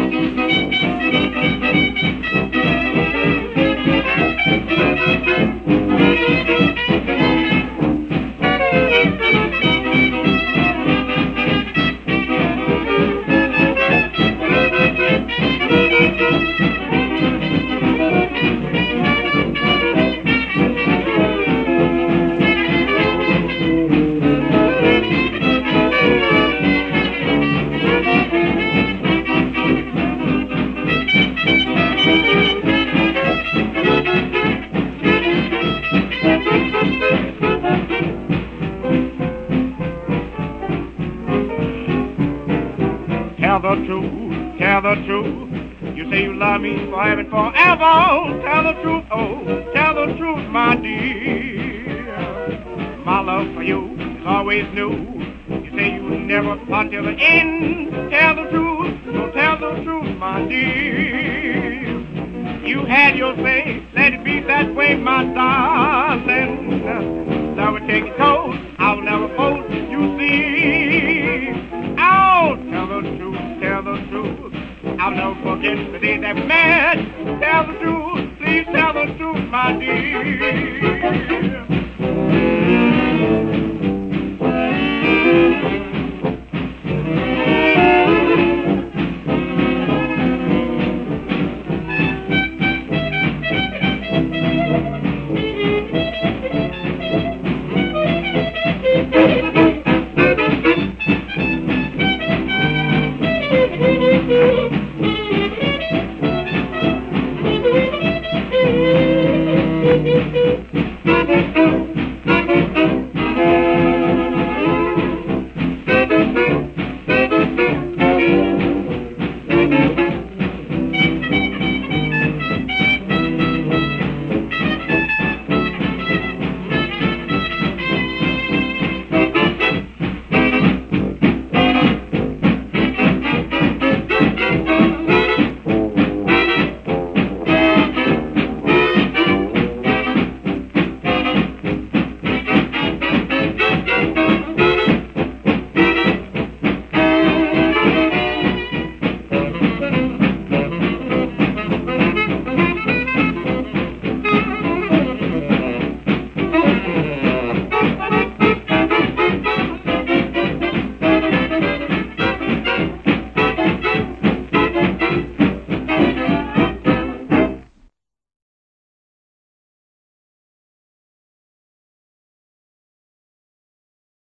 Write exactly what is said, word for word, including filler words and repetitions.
Tell the truth, tell the truth. You say you love me forever and forever. Tell the truth, oh, tell the truth, my dear. My love for you is always new. You say you will never until the end. Tell the truth, so tell the truth, my dear. You had your say, let it be that way, my darling. Love will take its toll, I will never fold, you see. Oh, tell the truth, tell the truth. I'll never forget the day that we met. Tell the truth, please tell the truth, my dear. Thank you.